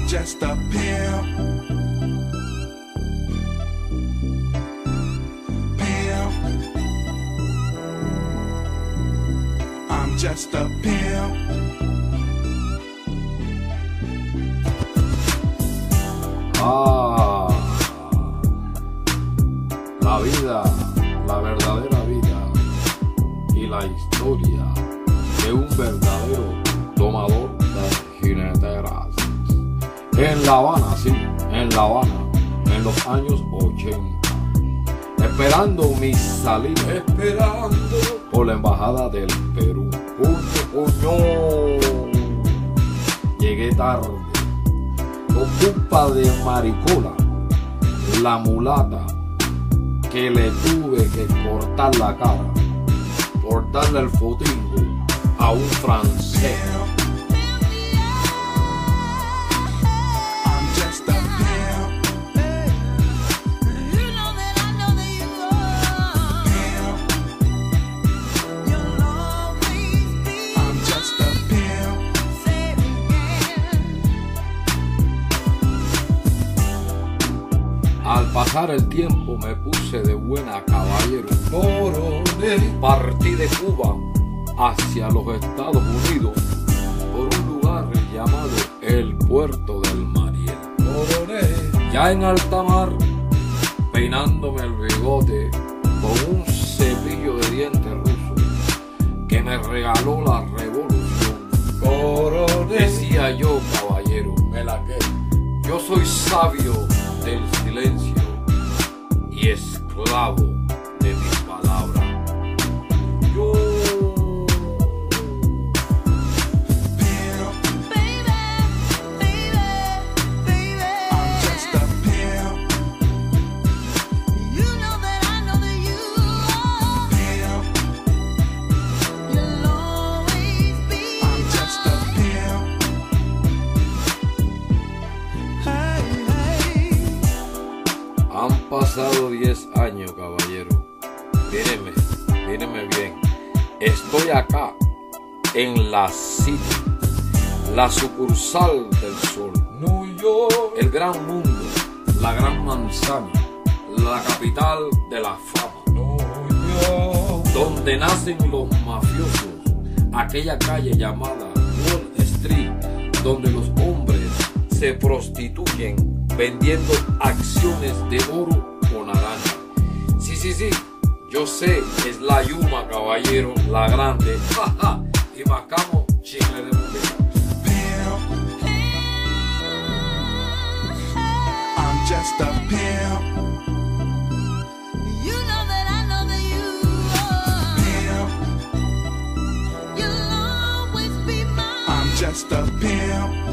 just a pimp. Pimp. I'm just a pimp. La vida, la verdadera vida y la historia de un verdadero domador de jineteras. En La Habana, sí, en La Habana, en los años 80, esperando mi salida, esperando por la embajada del Perú. Coño, llegué tarde, por culpa de Maricola, la mulata, que le tuve que cortar la cara por darle el fotingo a un francés. Al pasar el tiempo me puse de buena, caballero. Coronel. Partí de Cuba hacia los Estados Unidos por un lugar llamado el Puerto del Mariel. Coronel. Ya en alta mar, peinándome el bigote con un cepillo de dientes ruso que me regaló la revolución. Coronel. Decía yo, caballero, me la que yo soy sabio del silencio y esclavo de mis palabras. Yo han pasado 10 años, caballero. Míreme bien. Estoy acá en la City, la sucursal del sol, New York, el gran mundo, la gran manzana, la capital de la fama, New York, donde nacen los mafiosos, aquella calle llamada Wall Street, donde los hombres se prostituyen vendiendo acciones de oro o naranja. Sí, yo sé, es la Yuma, caballero, la grande. Y mascamos chicle de mujer. I'm just a pimp. You know that I know that you are. Pimp. You'll always be mine. I'm just a pimp.